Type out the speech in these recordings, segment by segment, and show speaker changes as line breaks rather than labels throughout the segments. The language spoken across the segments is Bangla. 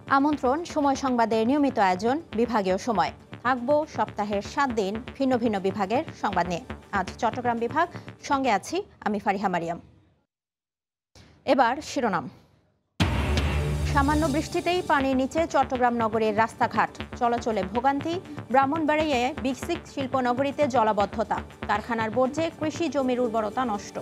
আমন্ত্রণ সময় সংবাদের নিয়মিত আয়োজন বিভাগীয় সময়। থাকবো সপ্তাহের 7 দিন ভিন্ন ভিন্ন বিভাগের সংবাদ নিয়ে। আজ চট্টগ্রাম বিভাগ, সঙ্গে আছি আমি ফারিহা মারিয়াম। এবার শিরোনাম। সামান্য বৃষ্টিতেই পানির নিচে চট্টগ্রাম নগরীর রাস্তাঘাট, চলাচলে ভোগান্তি। ব্রাহ্মণবাড়িয়ায় বিকশিত শিল্পনগরীতে জলাবদ্ধতা, কারখানার বর্জ্যে কৃষি জমির উর্বরতা নষ্ট।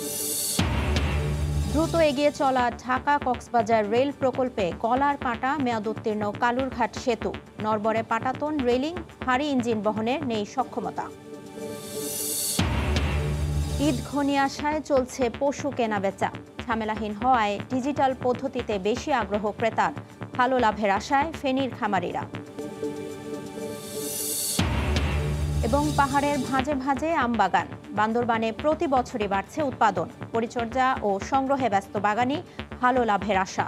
দ্রুত এগিয়ে চলা ঢাকা কক্সবাজার রেল প্রকল্পে গলার কাঁটা মেয়াদোত্তীর্ণ কালুরঘাট সেতু, নড়বড়ে পাটাতন রেলিং, ভারী ইঞ্জিন বহনের নেই সক্ষমতা। ঈদ ঘনিয়ে আসায় চলছে পশু কেনাবেচা, ঝামেলাহীন হওয়ায় ডিজিটাল পদ্ধতিতে বেশি আগ্রহ ক্রেতার, ভালো লাভের আশায় ফেনীর খামারিরা। এবং পাহাড়ের ভাঁজে ভাঁজে আমবাগান, বান্দরবানে প্রতি বছরই বাড়ছে উৎপাদন, পরিচর্যা ও সংগ্রহে ব্যস্ত বাগানি, ভালো লাভের আশা।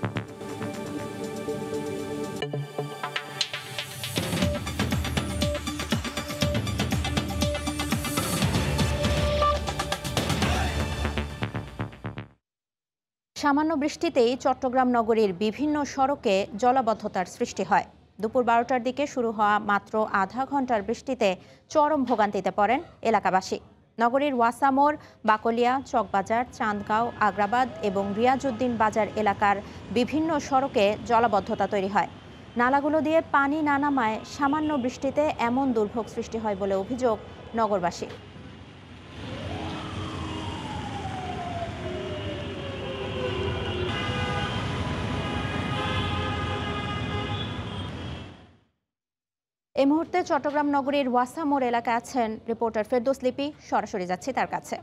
সামান্য বৃষ্টিতেই চট্টগ্রাম নগরীর বিভিন্ন সড়কে জলাবদ্ধতার সৃষ্টি হয়। দুপুর 12টার দিকে শুরু হওয়া মাত্র আধা ঘন্টার বৃষ্টিতে চরম ভোগান্তিতে পড়েন এলাকাবাসী। নগরীর ওয়াসামোড়, বাকলিয়া, চকবাজার, চাঁদগাঁও, আগ্রাবাদ এবং রিয়াজউদ্দিন বাজার এলাকার বিভিন্ন সড়কে জলাবদ্ধতা তৈরি হয়। নালাগুলো দিয়ে পানি না নামায় সামান্য বৃষ্টিতে এমন দুর্ভোগ সৃষ্টি হয় বলে অভিযোগ নগরবাসী। এই মুহূর্তে চট্টগ্রাম নগরীর ওয়াসামোড় এলাকায় আছেন রিপোর্টার ফেরদৌস লিপি। সরাসরি যাচ্ছি তার কাছে।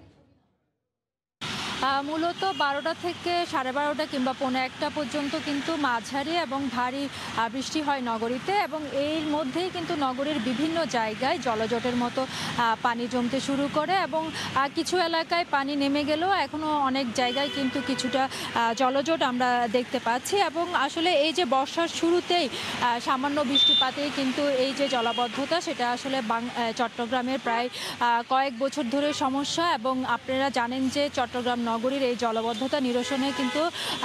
মূলত 12টা থেকে 12:30 কিংবা 1:45 পর্যন্ত কিন্তু মাঝারি এবং ভারী বৃষ্টি হয় নগরীতে, এবং এর মধ্যেই কিন্তু নগরীর বিভিন্ন জায়গায় জলজটের মতো পানি জমতে শুরু করে, এবং কিছু এলাকায় পানি নেমে গেলেও এখনও অনেক জায়গায় কিন্তু কিছুটা জলজট আমরা দেখতে পাচ্ছি। এবং আসলে এই যে বর্ষার শুরুতেই সামান্য বৃষ্টিপাতেই কিন্তু এই যে জলাবদ্ধতা, সেটা আসলে চট্টগ্রামের প্রায় কয়েক বছর ধরে সমস্যা। এবং আপনারা জানেন যে চট্টগ্রাম নগরীর এই জলাবদ্ধতা নিরসনে কিন্তু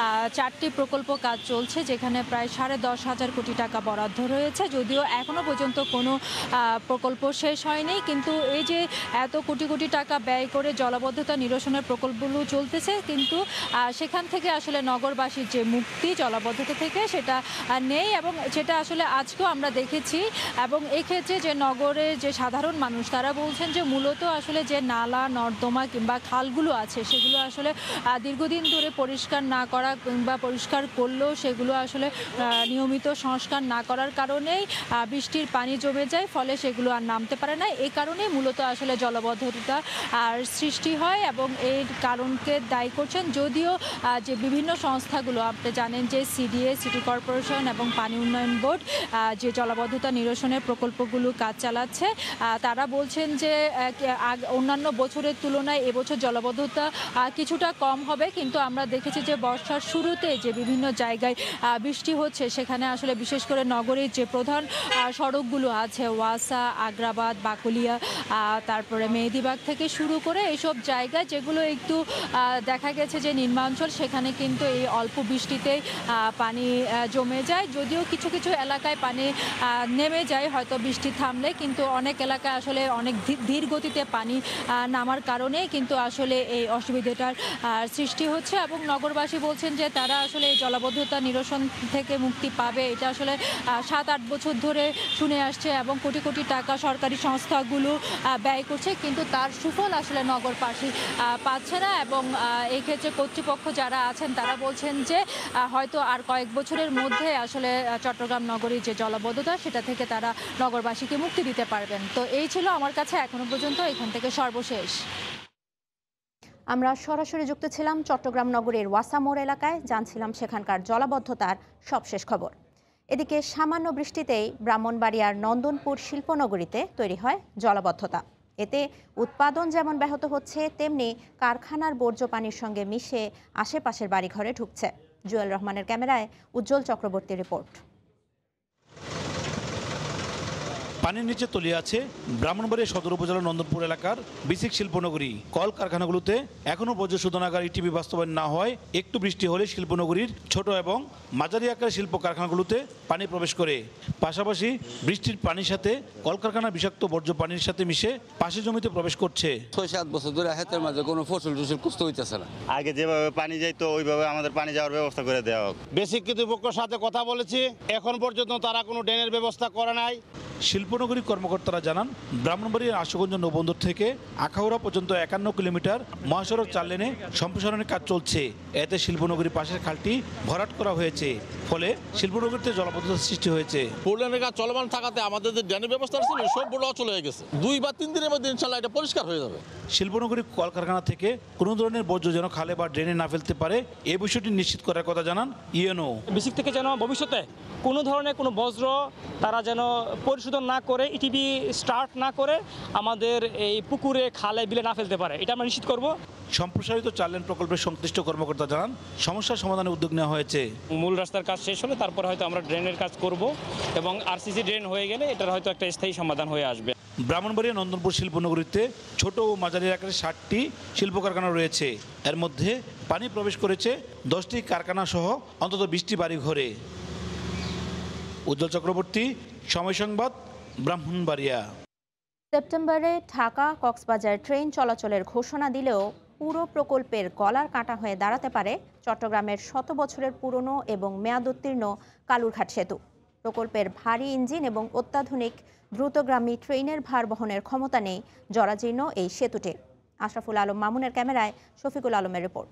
4টি প্রকল্প কাজ চলছে, যেখানে প্রায় 10,500 কোটি টাকা বরাদ্দ রয়েছে। যদিও এখনো পর্যন্ত কোনো প্রকল্প শেষ হয়নি, কিন্তু এই যে এত কোটি কোটি টাকা ব্যয় করে জলাবদ্ধতা নিরসনের প্রকল্পগুলো চলতেছে, কিন্তু সেখান থেকে আসলে নগরবাসীর যে মুক্তি জলাবদ্ধতা থেকে সেটা নেই, এবং সেটা আসলে আজকেও আমরা দেখেছি। এবং এক্ষেত্রে যে নগরের যে সাধারণ মানুষ, তারা বলছেন যে মূলত আসলে যে নালা নর্দমা কিংবা খালগুলো আছে, সেগুলো আসলে দীর্ঘদিন ধরে পরিষ্কার না করা, কিংবা পরিষ্কার করলেও সেগুলো আসলে নিয়মিত সংস্কার না করার কারণেই বৃষ্টির পানি জমে যায়, ফলে সেগুলো আর নামতে পারে না। এই কারণেই মূলত আসলে জলাবদ্ধতা সৃষ্টি হয়, এবং এর কারণকে দায়ী করছেন যদিও যে বিভিন্ন সংস্থাগুলো, আপনি জানেন যে সিডিএ, সিটি কর্পোরেশন এবং পানি উন্নয়ন বোর্ড যে জলাবদ্ধতা নিরসনের প্রকল্পগুলো কাজ চালাচ্ছে, তারা বলছেন যে অন্যান্য বছরের তুলনায় এবছর জলাবদ্ধতা কিছুটা কম হবে। কিন্তু আমরা দেখেছি যে বর্ষার শুরুতে যে বিভিন্ন জায়গায় বৃষ্টি হচ্ছে, সেখানে আসলে বিশেষ করে নগরীর যে প্রধান সড়কগুলো আছে, ওয়াসা, আগ্রাবাদ, বাকলিয়া, তারপরে মেহেদিবাগ থেকে শুরু করে এইসব জায়গায় যেগুলো একটু দেখা গেছে যে নিম্নাঞ্চল, সেখানে কিন্তু এই অল্প বৃষ্টিতে পানি জমে যায়। যদিও কিছু কিছু এলাকায় পানি নেমে যায় হয়তো বৃষ্টি থামলে, কিন্তু অনেক এলাকায় আসলে অনেক ধীর গতিতে পানি নামার কারণে কিন্তু আসলে এই অসুবিধাটার সৃষ্টি হচ্ছে। এবং নগরবাসী বলছেন যে তারা আসলে এই জলাবদ্ধতা নিরসন থেকে মুক্তি পাবে, এটা আসলে 7-8 বছর ধরে শুনে আসছে, এবং কোটি কোটি টাকা সরকারি সংস্থাগুলো ব্যয় করছে, কিন্তু তার সুফল আসলে নগরবাসী পাচ্ছে না। এবং এই ক্ষেত্রে কর্তৃপক্ষ যারা আছেন, তারা বলছেন যে হয়তো আর কয়েক বছরের মধ্যে আসলে চট্টগ্রাম নগরীর যে জলাবদ্ধতা, সেটা থেকে তারা নগরবাসীকে মুক্তি দিতে পারবেন। তো এই ছিল আমার কাছে এখনো পর্যন্ত এখান থেকে সর্বশেষ।
আমরা সরাসরি যুক্ত ছিলাম চট্টগ্রাম নগরীর ওয়াসামোড় এলাকায়, জানছিলাম সেখানকার জলাবদ্ধতার সবশেষ খবর। এদিকে সামান্য বৃষ্টিতেই ব্রাহ্মণবাড়িয়ার নন্দনপুর শিল্পনগরীতে তৈরি হয় জলাবদ্ধতা। এতে উৎপাদন যেমন ব্যাহত হচ্ছে, তেমনি কারখানার বর্জ্য পানির সঙ্গে মিশে আশেপাশের বাড়িঘরে ঢুকছে। জুয়েল রহমানের ক্যামেরায় উজ্জ্বল চক্রবর্তী রিপোর্ট।
পানির নিচে তলিয়ে আছে ব্রাহ্মণবাড়িয়া সদর উপজেলার নন্দনপুর এলাকার বিসিক শিল্পনগরী। কল কারখানাগুলোতে এখনও বর্জ্য শোধনাগার ইটিভি বাস্তবায়ন না হয় একটু বৃষ্টি হলে শিল্পনগরীর ছোট এবং মাঝারি আকারের শিল্প কারখানাগুলোতে পানি প্রবেশ করে। পাশাপাশি বৃষ্টির পানির সাথে কলকারখানার বিষাক্ত বর্জ্য পানির সাথে মিশে পাশের জমিতে প্রবেশ করছে।
৬-৭ বছর ধরে হাতের মাঝে কোনো ফসল কুস্ত হইতেছে না।
আগে যেভাবে পানি যাইতো ওইভাবে আমাদের পানি যাওয়ার ব্যবস্থা করে দেওয়া হোক।
বেসিক কর্তৃপক্ষের সাথে কথা বলেছি, এখন পর্যন্ত তারা কোনো ড্রেনের ব্যবস্থা করে নাই।
শিল্পনগরী কর্মকর্তারা জানান, ব্রাহ্মণবাড়িয়ার আশুগঞ্জ নৌবন্দর থেকে আখাউড়া পর্যন্ত 51 কিলোমিটার মহাসড়ক 4 লেনে সম্প্রসারণের কাজ চলছে। এতে শিল্পনগরীর পাশের খালটি ভরাট করা হয়েছে, ফলে শিল্পনগরীতে জলাবদ্ধতার সৃষ্টি হয়েছে।
4 লেনের কাজ চলমান থাকাতে আমাদের যে ড্রেনের ব্যবস্থা ছিল সবগুলো অচল হয়ে গেছে। 2 বা 3 দিনের মধ্যে ইনশাআল্লাহ এটা পরিষ্কার হয়ে যাবে।
শিল্পনগরী কলকারখানা থেকে কোনো ধরনের বর্জ্য যেন খালে বা ড্রেনে না ফেলতে পারে এই বিষয়টি নিশ্চিত করার কথা জানান ইএনও।
বিসিক থেকে যেন ভবিষ্যতে কোনো ধরনের কোনো বজ্র তারা যেন পরিশোধন না করে, ইটিভি স্টার্ট না করে আমাদের এই পুকুরে খালে বিলে না ফেলতে পারে, এটা আমরা নিশ্চিত করব।
সম্প্রসারিত 4 লেন প্রকল্পের সংশ্লিষ্ট কর্মকর্তা জানান, সমস্যার সমাধানে উদ্যোগ নেওয়া হয়েছে।
মূল রাস্তার কাজ শেষ হলে তারপরে হয়তো আমরা ড্রেনের কাজ করব এবং আরসিসি ড্রেন হয়ে গেলে এটার হয়তো একটা স্থায়ী সমাধান হয়ে আসবে।
ব্রাহ্মণবাড়িয়া নন্দনপুর শিল্পনগরীতে ছোট ও মাঝারি আকারের 60টি শিল্প কারখানা রয়েছে। এর মধ্যে পানি প্রবেশ করেছে 10টি কারখানা সহ অন্তত 20টি বাড়ি ঘরে। উজ্জ্বল চক্রবর্তী, সময় সংবাদ, ব্রাহ্মণবাড়িয়া।
সেপ্টেম্বরে ঢাকা কক্সবাজার ট্রেন চলাচলের ঘোষণা দিলেও পুরো প্রকল্পের গলার কাঁটা হয়ে দাঁড়াতে পারে চট্টগ্রামের 100 বছরের পুরনো এবং মেয়াদোত্তীর্ণ কালুরঘাট সেতু। প্রকল্পের ভারী ইঞ্জিন এবং অত্যাধুনিক দ্রুতগামী ট্রেনের ভার বহনের ক্ষমতা নেই জরাজীর্ণ এই সেতুটি। আশরাফুল আলম মামুনের ক্যামেরায় শফিকুল আলমের রিপোর্ট।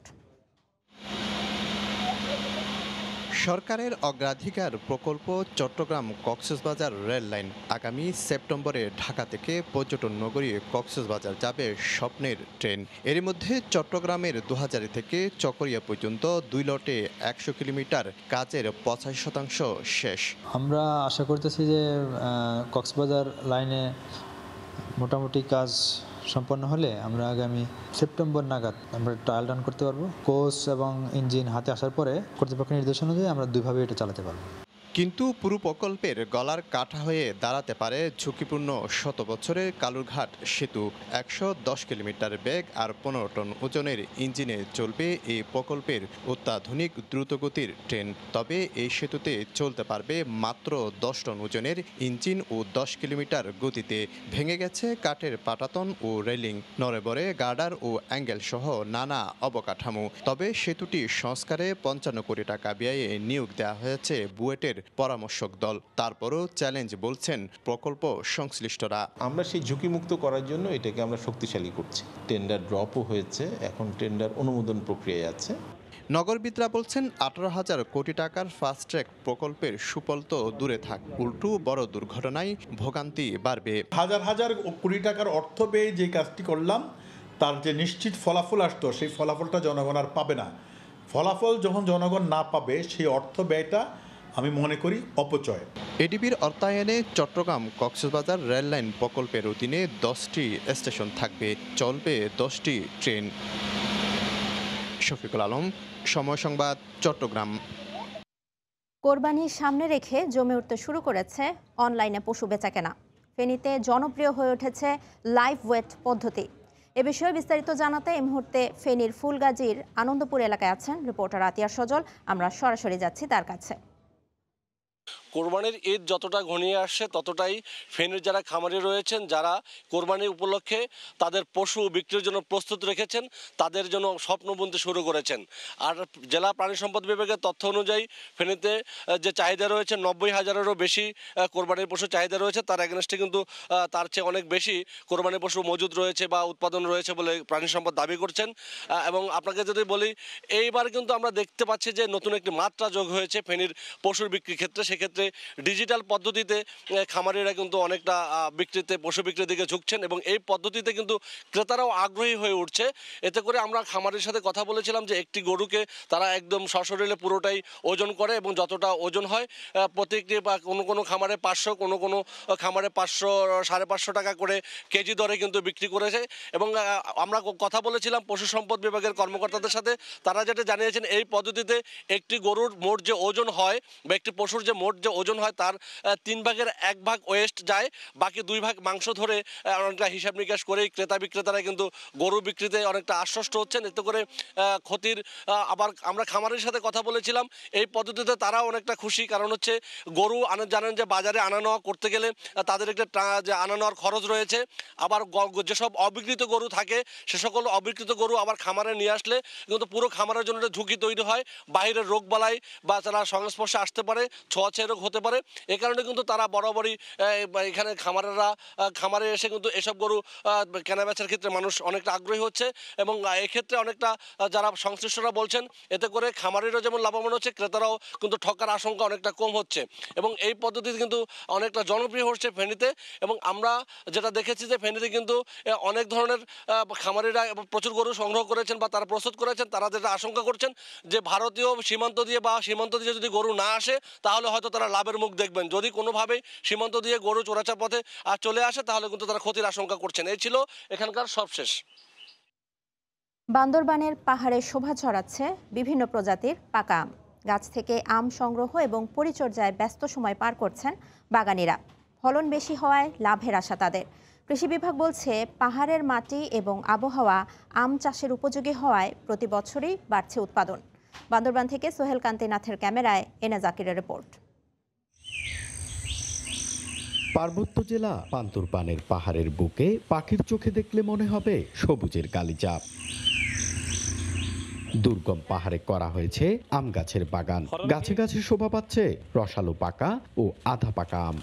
সরকারের অগ্রাধিকার প্রকল্প চট্টগ্রাম কক্সবাজার রেল লাইন। আগামী সেপ্টেম্বরে ঢাকা থেকে পর্যটন নগরী কক্সবাজার যাবে স্বপ্নের ট্রেন। এর মধ্যে চট্টগ্রামের 2000 থেকে চকরিয়া পর্যন্ত 2 লটে 100 কিলোমিটার কাজের 85% শেষ।
আমরা আশা করতেছি যে কক্সবাজার লাইনে মোটামুটি কাজ সম্পন্ন হলে আমরা আগামী সেপ্টেম্বর নাগাদ আমরা ট্রায়াল রান করতে পারবো। কোচ এবং ইঞ্জিন হাতে আসার পরে কর্তৃপক্ষের নির্দেশনা অনুযায়ী আমরা 2ভাবে এটা চালাতে পারবো।
কিন্তু পুরো প্রকল্পের গলার কাঁটা হয়ে দাঁড়াতে পারে ঝুঁকিপূর্ণ 100 বছরের কালুরঘাট সেতু। 110 কিলোমিটার বেগ আর 15 টন ওজনের ইঞ্জিনে চলবে এই প্রকল্পের অত্যাধুনিক দ্রুতগতির ট্রেন। তবে এই সেতুতে চলতে পারবে মাত্র 10 টন ওজনের ইঞ্জিন ও 10 কিলোমিটার গতিতে। ভেঙে গেছে কাঠের পাটাতন ও রেলিং, নড়বড়ে গার্ডার ও অ্যাঙ্গেল সহ নানা অবকাঠামো। তবে সেতুটি সংস্কারে 55 কোটি টাকা ব্যয়ে নিয়োগ দেওয়া হয়েছে বুয়েটের পরামর্শক দল। তারপরও চ্যালেঞ্জ বলছেন প্রকল্প সংশ্লিষ্টরা।
আমরা সেই ঝুঁকিমুক্ত করার জন্য এটাকে আমরা শক্তিশালী করছি। টেন্ডার ড্রপও হয়েছে, এখন টেন্ডার অনুমোদন প্রক্রিয়ায় আছে।
নগরবিদরা বলছেন 18,000 কোটি টাকার ফাস্ট ট্র্যাক প্রকল্পের সুফল তো দূরে থাক, উল্টো বড় দুর্ঘটনায় ভোগান্তি বাড়বে।
হাজার হাজার কোটি টাকার অর্থ ব্যয়ে যে কাজটি করলাম তার যে নিশ্চিত ফলাফল আসতো সেই ফলাফলটা জনগণ আর পাবে না। ফলাফল যখন জনগণ না পাবে সেই অর্থ ব্যয়টা আমি মনে করি অপচয়।
এডিবির অর্থায়নে চট্টগ্রাম কক্সবাজার রেল লাইন প্রকল্পের অধীনে 10টি স্টেশন থাকবে, চলবে 10টি ট্রেন। শফিকুল আলম, সময় সংবাদ, চট্টগ্রাম।
কোরবানির সামনে রেখে জমে উঠতে শুরু করেছে অনলাইনে পশু বেচাকেনা। ফেনীতে জনপ্রিয় হয়ে উঠেছে লাইভ ওয়েট পদ্ধতি। এ বিষয়ে বিস্তারিত জানাতে এই মুহূর্তে ফেনীর ফুলগাজীর আনন্দপুর এলাকায় আছেন রিপোর্টার আতিয়া সজল। আমরা সরাসরি যাচ্ছি তার কাছে।
কোরবানির ঈদ যতটা ঘনিয়ে আসছে ততটাই ফেনীর যারা খামারি রয়েছেন, যারা কোরবানির উপলক্ষে তাদের পশু বিক্রির জন্য প্রস্তুত রেখেছেন, তাদের জন্য স্বপ্ন বুনতে শুরু করেছেন। আর জেলা প্রাণী সম্পদ বিভাগের তথ্য অনুযায়ী ফেনীতে যে চাহিদা রয়েছে 90,000-এরও বেশি কোরবানির পশু চাহিদা রয়েছে, তার এগেনস্টে কিন্তু তার চেয়ে অনেক বেশি কোরবানির পশু মজুদ রয়েছে বা উৎপাদন রয়েছে বলে প্রাণী সম্পদ দাবি করছেন। এবং আপনাকে যদি বলি, এইবার কিন্তু আমরা দেখতে পাচ্ছি যে নতুন একটি মাত্রা যোগ হয়েছে ফেনীর পশুর বিক্রির ক্ষেত্রে। সেক্ষেত্রে ডিজিটাল পদ্ধতিতে খামারিরা কিন্তু অনেকটা বিক্রিতে পশু বিক্রির দিকে ঝুঁকছেন এবং এই পদ্ধতিতে কিন্তু ক্রেতারাও আগ্রহী হয়ে উঠছে। এতে করে আমরা খামারের সাথে কথা বলেছিলাম যে একটি গরুকে তারা একদম সশরীরে পুরোটাই ওজন করে এবং যতটা ওজন হয় প্রত্যেকটি বা কোনো খামারে 500, কোনো খামারে 500, 550 টাকা করে কেজি দরে কিন্তু বিক্রি করেছে। এবং আমরা কথা বলেছিলাম পশু সম্পদ বিভাগের কর্মকর্তাদের সাথে, তারা যেটা জানিয়েছেন এই পদ্ধতিতে একটি গরুর মোট যে ওজন হয় বা একটি পশুর যে মোট যে যে ওজন হয় তার 3 ভাগের 1 ভাগ ওয়েস্ট যায়, বাকি 2 ভাগ মাংস ধরে অনেকটা হিসাব নিকাশ করে ক্রেতা বিক্রেতারা কিন্তু গরু বিক্রিতে অনেকটা আশ্বস্ত হচ্ছেন। এতে করে ক্ষতির আবার আমরা খামারের সাথে কথা বলেছিলাম, এই পদ্ধতিতে তারাও অনেকটা খুশি, কারণ হচ্ছে গরু জানেন যে বাজারে আনা নেওয়া করতে গেলে তাদের একটা যে আনা নেওয়ার খরচ রয়েছে, আবার যেসব অবিকৃত গরু থাকে সে সকল অবিকৃত গরু আবার খামারে নিয়ে আসলে কিন্তু পুরো খামারের জন্য একটা ঝুঁকি তৈরি হয়, বাইরের রোগ বালাই বা তারা সংস্পর্শে আসতে পারে, ছোঁয়াছে রোগ হতে পারে। এই কারণে কিন্তু তারা বরাবরই এখানে খামারে এসে কিন্তু এসব গরু কেনাবেচার ক্ষেত্রে মানুষ অনেকটা আগ্রহী হচ্ছে এবং এক্ষেত্রে অনেকটা যারা সংশ্লিষ্টরা বলছেন এতে করে খামারেরও যেমন লাভবান হচ্ছে, ক্রেতারাও কিন্তু ঠকার আশঙ্কা অনেকটা কম হচ্ছে এবং এই পদ্ধতি কিন্তু অনেকটা জনপ্রিয় হচ্ছে ফেনীতে। এবং আমরা যেটা দেখেছি যে ফেনীতে কিন্তু অনেক ধরনের খামারিরা প্রচুর গরু সংগ্রহ করেছেন বা তারা প্রস্তুত করেছেন, তারা যেটা আশঙ্কা করছেন যে ভারতীয় সীমান্ত দিয়ে যদি গরু না আসে তাহলে হয়তো তারা লাভের মুখ দেখবেন, যদি কোনোভাবেই সীমান্ত দিয়ে গরু চোরাচার পথে চলে আসে তাহলে কিন্তু তারা ক্ষতির আশঙ্কা করছেন। এই ছিল এখানকার সবশেষ।
বান্দরবানের পাহাড়ে শোভা ছড়াচ্ছে বিভিন্ন প্রজাতির পাকা আম। গাছ থেকে আম সংগ্রহ এবং পরিচর্যায় ব্যস্ত সময় পার করছেন বাগানীরা। ফলন বেশি হওয়ায় লাভের আশা তাদের। কৃষি বিভাগ বলছে পাহাড়ের মাটি এবং আবহাওয়া আম চাষের উপযোগী হওয়ায় প্রতি বছরই বাড়ছে উৎপাদন। বান্দরবান থেকে সোহেল কান্তিনাথের ক্যামেরায় এনা জাকিরের রিপোর্ট।
পার্বত্য জেলা বান্দরবানের পাহাড়ের বুকে পাখির চোখে দেখলে মনে হবে সবুজের গালিচাপ। দুর্গম পাহাড়ে করা হয়েছে আম গাছের বাগান। গাছে গাছে শোভা পাচ্ছে রসালো পাকা ও আধা পাকা আম।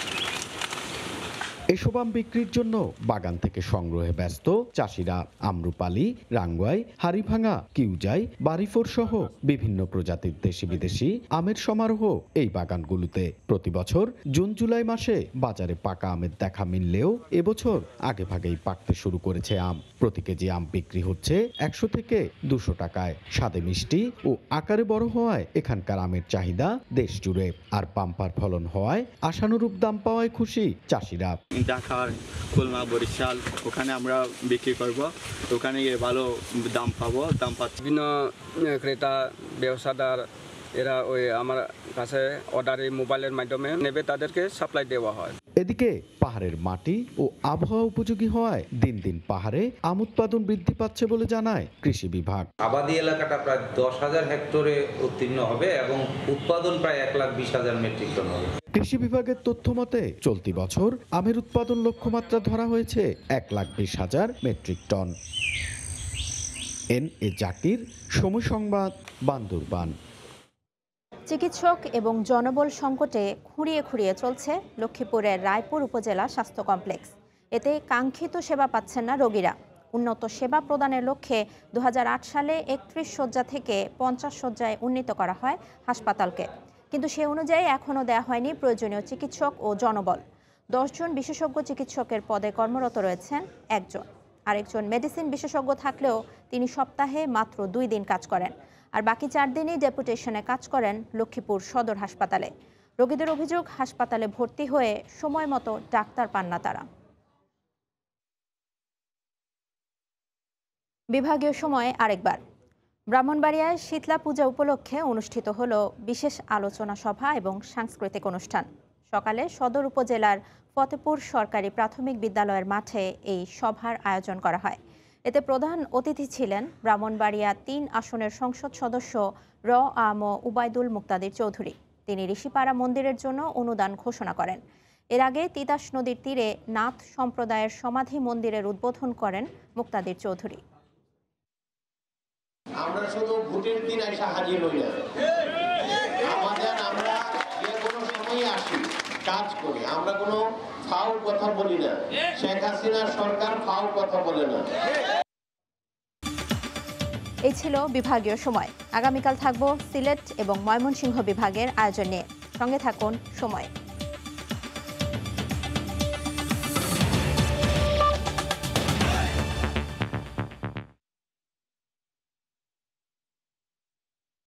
এসব আম বিক্রির জন্য বাগান থেকে সংগ্রহে ব্যস্ত চাষিরা। আমরুপালি, রাঙ্গুয়াই, হাড়িভাঙা, কিউজাই, বাড়িফোর সহ বিভিন্ন প্রজাতির দেশি বিদেশি আমের সমারোহ এই বাগানগুলোতে। প্রতি বছর জুন জুলাই মাসে বাজারে পাকা আমের দেখা মিললেও এবছর আগে ভাগেই পাকতে শুরু করেছে আম। প্রতি কেজি আম বিক্রি হচ্ছে 100 থেকে 200 টাকায়। স্বাদে মিষ্টি ও আকারে বড় হওয়ায় এখানকার আমের চাহিদা দেশ জুড়ে। আর পাম্পার ফলন হওয়ায় আশানুরূপ দাম পাওয়ায় খুশি চাষিরা।
ঢাকা, খুলনা, বরিশাল ওখানে আমরা বিক্রি করব, ওখানে গিয়ে ভালো দাম পাবো। দাম পাচ্ছি বিভিন্ন ক্রেতা ব্যবসাদার এরা আমার কাছে অর্ডারে মোবাইলের মাধ্যমে নেবে, তাদেরকে সাপ্লাই দেওয়া হয়।
এদিকে পাহাড়ের মাটি ও আবহাওয়া উপযোগী হওয়ায় দিন দিন পাহাড়ে আম উৎপাদন বৃদ্ধি পাচ্ছে বলে জানায় কৃষি বিভাগ।
আবাদি এলাকাটা প্রায় 10,000 হেক্টরে উত্তীর্ণ হবে এবং উৎপাদন প্রায় 1,20,000 মেট্রিক টন হবে।
কৃষি বিভাগের তথ্য মতে চলতি বছর আমের উৎপাদন লক্ষ্যমাত্রা ধরা হয়েছে 1,20,000 মেট্রিক টন। এন.এ. জাকির, সময় সংবাদ, বান্দরবান।
চিকিৎসক এবং জনবল সংকটে খুঁড়িয়ে খুঁড়িয়ে চলছে লক্ষ্মীপুরের রায়পুর উপজেলা স্বাস্থ্য কমপ্লেক্স। এতে কাঙ্ক্ষিত সেবা পাচ্ছেন না রোগীরা। উন্নত সেবা প্রদানের লক্ষ্যে 2008 সালে 31 শয্যা থেকে 50 শয্যায় উন্নীত করা হয় হাসপাতালকে, কিন্তু সে অনুযায়ী এখনও দেয়া হয়নি প্রয়োজনীয় চিকিৎসক ও জনবল। 10 জন বিশেষজ্ঞ চিকিৎসকের পদে কর্মরত রয়েছেন একজন। আরেকজন মেডিসিন বিশেষজ্ঞ থাকলেও তিনি সপ্তাহে মাত্র 2 দিন কাজ করেন, আর বাকি 4 দিনই ডেপুটেশনে কাজ করেন লক্ষ্মীপুর সদর হাসপাতালে। রোগীদের অভিযোগ, হাসপাতালে ভর্তি হয়ে সময় মতো ডাক্তার পান না তারা। বিভাগীয় সময় আরেকবার। ব্রাহ্মণবাড়িয়ায় শীতলা পূজা উপলক্ষে অনুষ্ঠিত হলো বিশেষ আলোচনা সভা এবং সাংস্কৃতিক অনুষ্ঠান। সকালে সদর উপজেলার ফতেপুর সরকারি প্রাথমিক বিদ্যালয়ের মাঠে এই সভার আয়োজন করা হয়। এতে প্রধান অতিথি ছিলেন ব্রাহ্মণবাড়িয়া 3 আসনের সংসদ সদস্য আম উবায়দুল মুক্তাদির চৌধুরী। তিনি ঋষিপাড়া মন্দিরের জন্য অনুদান ঘোষণা করেন। এর আগে তিতাস নদীর তীরে নাথ সম্প্রদায়ের সমাধি মন্দিরের উদ্বোধন করেন মুক্তাদির চৌধুরী।
আমরা শুধু ভোটের দিন এসে হাজির হই না, আমরা যে কোনো সময় আসি, কাজ করি। আমরা কোনো ফাউল কথা বলি না। শেখ হাসিনার সরকার ফাউল কথা বলে না।
এই ছিল বিভাগীয় সময়। আগামীকাল থাকবো সিলেট এবং ময়মনসিংহ বিভাগের আয়োজন নিয়ে। সঙ্গে থাকুন সময়।